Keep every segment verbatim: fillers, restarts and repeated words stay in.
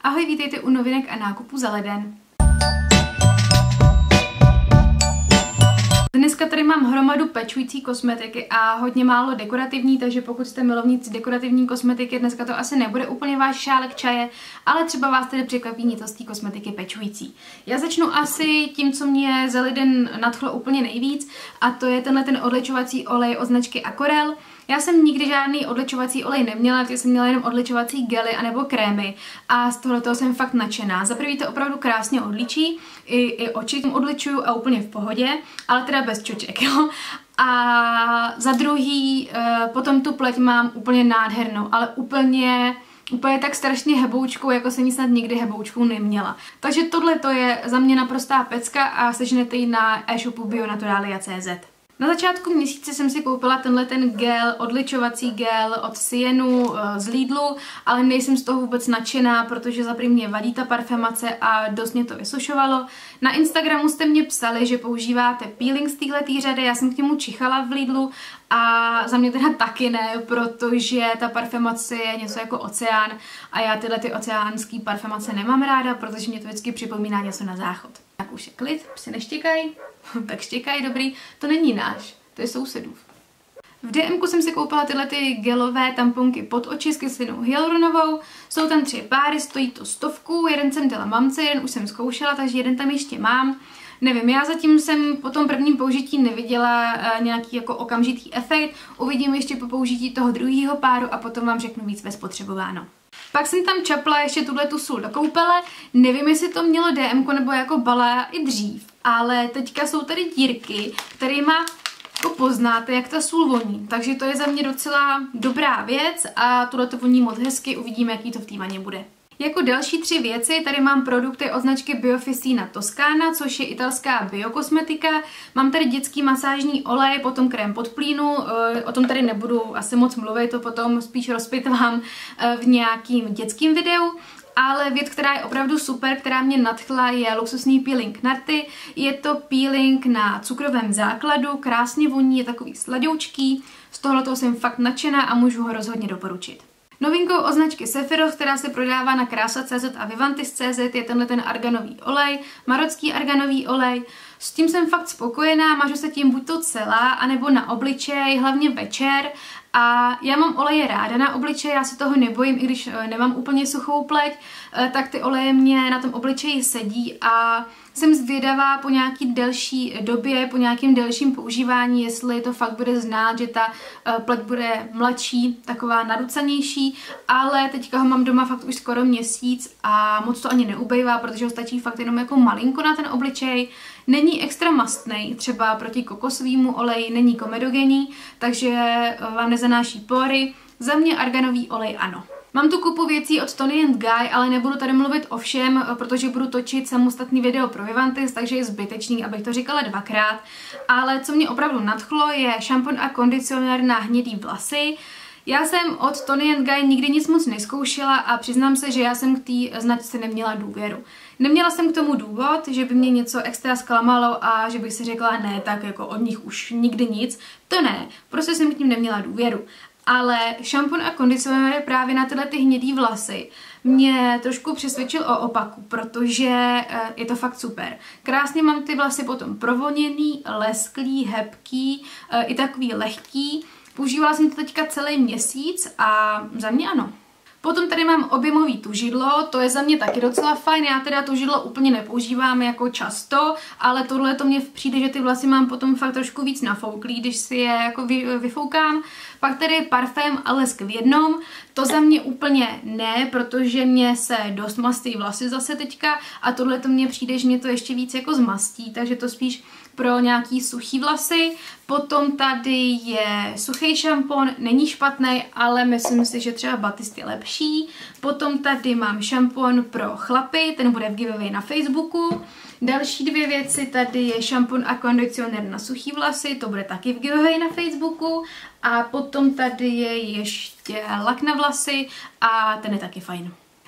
Ahoj, vítejte u novinek a nákupů za leden. Dneska tady mám hromadu pečující kosmetiky a hodně málo dekorativní, takže pokud jste milovníci dekorativní kosmetiky, dneska to asi nebude úplně váš šálek čaje, ale třeba vás tedy překvapí něco z té kosmetiky pečující. Já začnu asi tím, co mě za leden nadchlo úplně nejvíc, a to je tenhle ten odličovací olej od značky Aquarelle. Já jsem nikdy žádný odličovací olej neměla, takže jsem měla jenom odličovací gely anebo krémy a z tohoto jsem fakt nadšená. Za prvý to opravdu krásně odličí, i, i oči tím odličuju a úplně v pohodě, ale teda bez čoček, jo. A za druhý, e, potom tu pleť mám úplně nádhernou, ale úplně... Úplně tak strašně heboučkou, jako jsem ji snad nikdy heboučkou neměla. Takže tohle to je za mě naprostá pecka a seženete ji na e-shopu bionaturalia tečka cé zet. Na začátku měsíce jsem si koupila tenhle ten gel, odličovací gel od Sienu z Lidlu, ale nejsem z toho vůbec nadšená, protože za první mě vadí ta parfémace a dost mě to vysušovalo. Na Instagramu jste mě psali, že používáte peeling z téhletý řady, já jsem k němu čichala v Lidlu a za mě teda taky ne, protože ta parfémace je něco jako oceán a já tyhle ty oceánský parfémace nemám ráda, protože mě to vždycky připomíná něco na záchod. Tak už je klid, psi neštěkají, tak štěkají, dobrý, to není náš, to je sousedův. V DMku jsem si koupila tyhle ty gelové tamponky pod oči s kyselinou hyaluronovou, jsou tam tři páry, stojí to stovku, jeden jsem dala mamce, jeden už jsem zkoušela, takže jeden tam ještě mám. Nevím, já zatím jsem po tom prvním použití neviděla uh, nějaký jako okamžitý efekt, uvidím ještě po použití toho druhého páru a potom vám řeknu víc ve spotřebováno. Pak jsem tam čapla ještě tuhle tu sůl do koupele, nevím, jestli to mělo DMko nebo jako Balea i dřív, ale teďka jsou tady dírky, kterýma jako poznáte, jak ta sůl voní, takže to je za mě docela dobrá věc a tohle to voní moc hezky, uvidíme, jaký to v té vaně bude. Jako další tři věci tady mám produkty od značky Biofficina Toscana, což je italská biokosmetika. Mám tady dětský masážní olej, potom krém pod plínu, o tom tady nebudu asi moc mluvit, to potom spíš rozpitvám v nějakým dětským videu. Ale věc, která je opravdu super, která mě nadchla, je luxusní peeling Narty. Je to peeling na cukrovém základu, krásně voní, je takový sladoučký. Z tohoto jsem fakt nadšená a můžu ho rozhodně doporučit. Novinkou od značky Sephiroth, která se prodává na krása tečka cé zet a Vivantis tečka cé zet, je tenhle ten arganový olej, marocký arganový olej. S tím jsem fakt spokojená, mažu se tím buď to celá, anebo na obličej, hlavně večer. A já mám oleje ráda na obličeji, já se toho nebojím, i když nemám úplně suchou pleť, tak ty oleje mě na tom obličeji sedí a jsem zvědavá po nějaký delší době, po nějakém delším používání, jestli to fakt bude znát, že ta pleť bude mladší, taková narucanější, ale teďka ho mám doma fakt už skoro měsíc a moc to ani neubejvá, protože ho stačí fakt jenom jako malinko na ten obličej. Není extra mastnej, třeba proti kokosvému oleji, není komedogenní, takže vám nezanáší pory. Za mě arganový olej ano. Mám tu kupu věcí od Toni and Guy, ale nebudu tady mluvit o všem, protože budu točit samostatný video pro Vivantis, takže je zbytečný, abych to říkala dvakrát. Ale co mě opravdu nadchlo, je šampon a kondicionér na hnědý vlasy. Já jsem od Toni and Guy nikdy nic moc neskoušela a přiznám se, že já jsem k té značce neměla důvěru. Neměla jsem k tomu důvod, že by mě něco extra zklamalo a že bych si řekla ne, tak jako od nich už nikdy nic. To ne, prostě jsem k ním neměla důvěru. Ale šampon a kondicionér právě na tyhle ty hnědý vlasy mě trošku přesvědčil o opaku, protože je to fakt super. Krásně mám ty vlasy potom provoněný, lesklý, hebký, i takový lehký. Používala jsem to teďka celý měsíc a za mě ano. Potom tady mám objemový tužidlo, to je za mě taky docela fajn, já teda tužidlo úplně nepoužívám jako často, ale tohle to mně přijde, že ty vlasy mám potom fakt trošku víc nafouklý, když si je jako vy, vyfoukám. Pak tady je parfém a lesk v jednom, to za mě úplně ne, protože mě se dost mastí vlasy zase teďka a tohle to mně přijde, že mě to ještě víc jako zmastí, takže to spíš pro nějaký suchý vlasy. Potom tady je suchý šampon, není špatný, ale myslím si, že třeba Batiste je lepší. Potom tady mám šampon pro chlapy, ten bude v giveaway na Facebooku. Další dvě věci, tady je šampon a kondicionér na suchý vlasy, to bude taky v giveaway na Facebooku. A potom tady je ještě lak na vlasy a ten je taky fajn.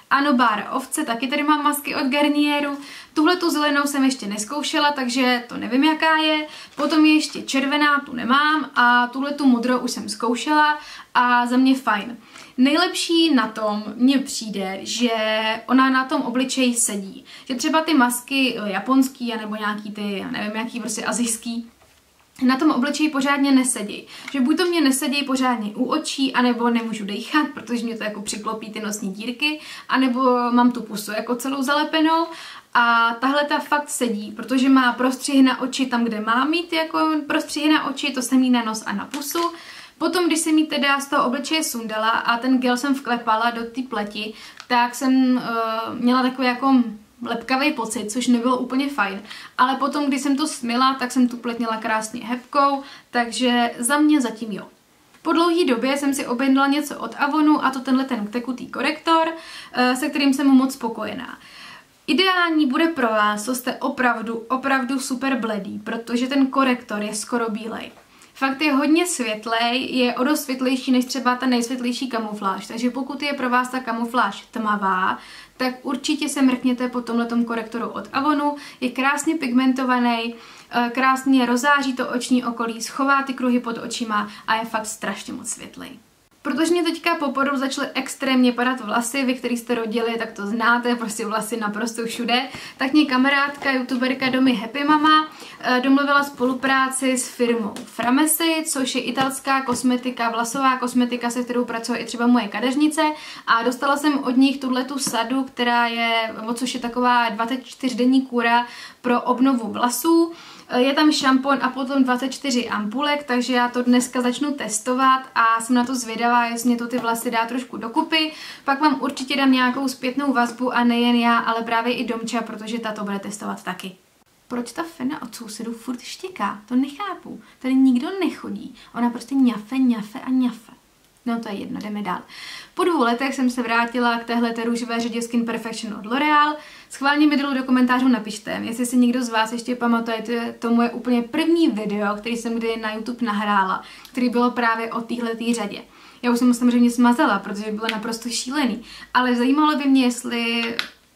Ano, Bára ovce, taky tady mám masky od Garnieru. Tuhle tu zelenou jsem ještě neskoušela, takže to nevím, jaká je. Potom je ještě červená, tu nemám, a tuhle tu modrou už jsem zkoušela a za mě fajn. Nejlepší na tom mně přijde, že ona na tom obličeji sedí. Že třeba ty masky japonský, anebo nějaký ty, já nevím, jaký prostě asijský, na tom obličeji pořádně nesedí. Že buď to mě nesedí pořádně u očí, anebo nemůžu dejchat, protože mě to jako přiklopí ty nosní dírky, anebo mám tu pusu jako celou zalepenou. A tahle ta fakt sedí, protože má prostřihy na oči tam, kde má mít jako prostřihy na oči, to jsem jí na nos a na pusu. Potom, když jsem jí teda z toho obličeje sundala a ten gel jsem vklepala do té pleti, tak jsem uh, měla takový jako lepkavý pocit, což nebylo úplně fajn. Ale potom, když jsem to smyla, tak jsem tu pleť měla krásně hebkou, takže za mě zatím jo. Po dlouhé době jsem si objednala něco od Avonu, a to tenhle ten tekutý korektor, uh, se kterým jsem moc spokojená. Ideální bude pro vás, co jste opravdu, opravdu super bledý, protože ten korektor je skoro bílej. Fakt je hodně světlej, je o dost světlejší než třeba ta nejsvětlejší kamufláž, takže pokud je pro vás ta kamufláž tmavá, tak určitě se mrkněte po tomhletom korektoru od Avonu. Je krásně pigmentovaný, krásně rozáří to oční okolí, schová ty kruhy pod očima a je fakt strašně moc světlej. Protože mě teďka po porodu začaly extrémně padat vlasy, vy, který jste rodili, tak to znáte, prostě vlasy naprosto všude, tak mě kamarádka, youtuberka Domy Happy Mama domluvila spolupráci s firmou Framesi, což je italská kosmetika, vlasová kosmetika, se kterou pracuje i třeba moje kadeřnice, a dostala jsem od nich tuhletu sadu, která je, což je taková dvacetičtyřdenní kůra pro obnovu vlasů. Je tam šampon a potom dvacet čtyři ampulek, takže já to dneska začnu testovat a jsem na to zvědavá, jestli mě to ty vlasy dá trošku dokupy. Pak vám určitě dám nějakou zpětnou vazbu, a nejen já, ale právě i Domča, protože ta to bude testovat taky. Proč ta Fena od sousedů furt štěká? To nechápu. Tady nikdo nechodí. Ona prostě ňafe, ňafe a ňafe. No to je jedno, jdeme dál. Po dvou letech jsem se vrátila k téhleté růžové řadě Skin Perfection od L'Oreal. Schválně mi dolů do komentářů napište, jestli si někdo z vás ještě pamatujete to moje úplně první video, který jsem kdy na YouTube nahrála, který bylo právě o téhleté řadě. Já už jsem ho samozřejmě smazala, protože bylo naprosto šílený, ale zajímalo by mě, jestli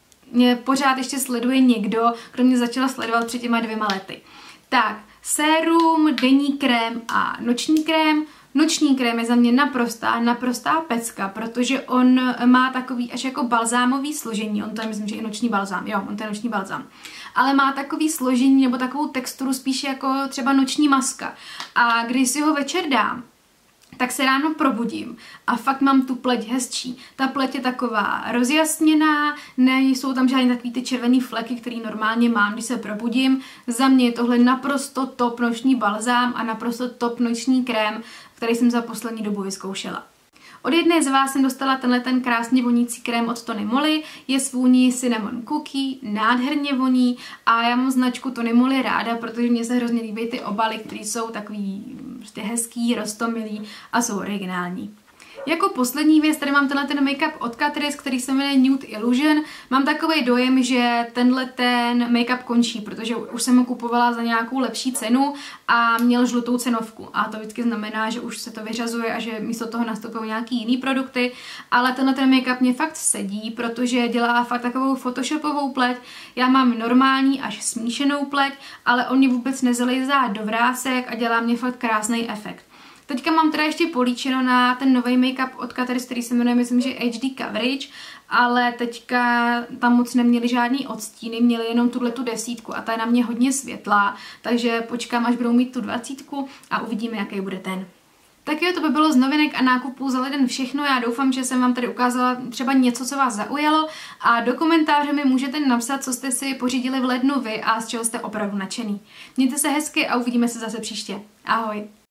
mě pořád ještě sleduje někdo, kdo mě začala sledovat před těma dvěma lety. Tak, sérum, denní krém a noční krém. Noční krém je za mě naprostá, naprostá pecka, protože on má takový až jako balzámový složení, on to je, myslím, že je noční balzám, jo, on to je noční balzám, ale má takový složení nebo takovou texturu spíš jako třeba noční maska. A když si ho večer dám, tak se ráno probudím a fakt mám tu pleť hezčí. Ta pleť je taková rozjasněná, nejsou tam žádné takový ty červený fleky, který normálně mám, když se probudím. Za mě je tohle naprosto top noční balzám a naprosto top noční krém, který jsem za poslední dobu vyzkoušela. Od jedné z vás jsem dostala tenhle ten krásně vonící krém od Tony Moly, je s vůní Cinnamon Cookie, nádherně voní, a já mám značku Tony Moly ráda, protože mně se hrozně líbí ty obaly, které jsou takový prostě hezký, roztomilý a jsou originální. Jako poslední věc, tady mám tenhle ten make-up od Catrice, který se jmenuje Nude Illusion. Mám takový dojem, že tenhle ten make-up končí, protože už jsem ho kupovala za nějakou lepší cenu a měl žlutou cenovku. A to vždycky znamená, že už se to vyřazuje a že místo toho nastupují nějaký jiný produkty. Ale tenhle ten make-up mě fakt sedí, protože dělá fakt takovou photoshopovou pleť. Já mám normální až smíšenou pleť, ale on mě vůbec nezalejzá do vrásek a dělá mě fakt krásný efekt. Teďka mám teda ještě políčeno na ten nový make-up od Catrice, který se jmenuje, myslím, že H D Coverage, ale teďka tam moc neměli žádný odstíny, měli jenom tuhletu desítku a ta je na mě hodně světlá, takže počkám, až budou mít tu dvacítku a uvidíme, jaký bude ten. Tak jo, to by bylo z novinek a nákupů za leden všechno. Já doufám, že jsem vám tady ukázala třeba něco, co vás zaujalo, a do komentáře mi můžete napsat, co jste si pořídili v lednu vy a z čeho jste opravdu nadšený. Mějte se hezky a uvidíme se zase příště. Ahoj!